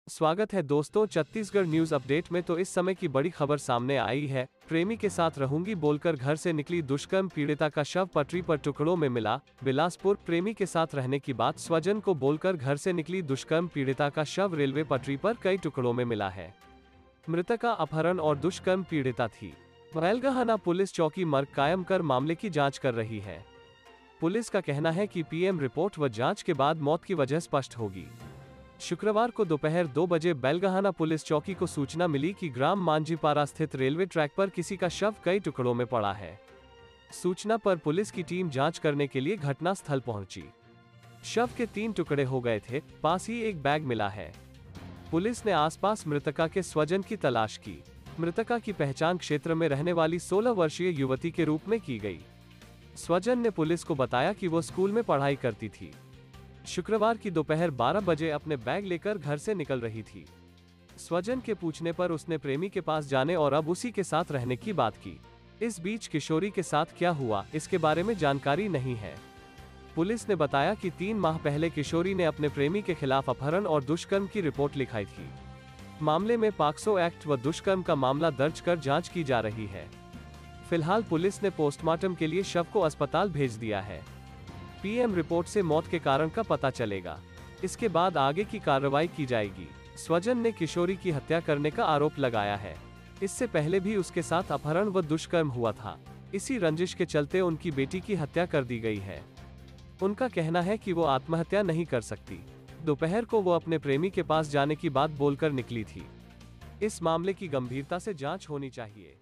स्वागत है दोस्तों छत्तीसगढ़ न्यूज अपडेट में। तो इस समय की बड़ी खबर सामने आई है। प्रेमी के साथ रहूंगी बोलकर घर से निकली दुष्कर्म पीड़िता का शव पटरी पर टुकड़ों में मिला। बिलासपुर। प्रेमी के साथ रहने की बात स्वजन को बोलकर घर से निकली दुष्कर्म पीड़िता का शव रेलवे पटरी पर कई टुकड़ों में मिला है। मृतका अपहरण और दुष्कर्म पीड़िता थी। बैलगहाना पुलिस चौकी मर्ग कायम कर मामले की जाँच कर रही है। पुलिस का कहना है कि पीएम रिपोर्ट व जाँच के बाद मौत की वजह स्पष्ट होगी। शुक्रवार को दोपहर 2 बजे बैलगहाना पुलिस चौकी को सूचना मिली कि ग्राम मांझीपारा स्थित रेलवे ट्रैक पर किसी का शव कई टुकड़ों में पड़ा है। सूचना पर पुलिस की टीम जांच करने के लिए घटनास्थल पहुंची। शव के 3 टुकड़े हो गए थे, पास ही एक बैग मिला है। पुलिस ने आसपास मृतका के स्वजन की तलाश की। मृतका की पहचान क्षेत्र में रहने वाली 16 वर्षीय युवती के रूप में की गई। स्वजन ने पुलिस को बताया कि वो स्कूल में पढ़ाई करती थी। शुक्रवार की दोपहर 12 बजे अपने बैग लेकर घर से निकल रही थी। स्वजन के पूछने पर उसने प्रेमी के पास जाने और अब उसी के साथ रहने की बात की। इस बीच किशोरी के साथ क्या हुआ, इसके बारे में जानकारी नहीं है। पुलिस ने बताया कि 3 माह पहले किशोरी ने अपने प्रेमी के खिलाफ अपहरण और दुष्कर्म की रिपोर्ट लिखाई थी। मामले में पॉक्सो एक्ट व दुष्कर्म का मामला दर्ज कर जाँच की जा रही है। फिलहाल पुलिस ने पोस्टमार्टम के लिए शव को अस्पताल भेज दिया है। पीएम रिपोर्ट से मौत के कारण का पता चलेगा। इसके बाद आगे की कार्रवाई की जाएगी। स्वजन ने किशोरी की हत्या करने का आरोप लगाया है। इससे पहले भी उसके साथ अपहरण व दुष्कर्म हुआ था। इसी रंजिश के चलते उनकी बेटी की हत्या कर दी गई है। उनका कहना है कि वो आत्महत्या नहीं कर सकती। दोपहर को वो अपने प्रेमी के पास जाने की बात बोलकर निकली थी। इस मामले की गंभीरता से जांच होनी चाहिए।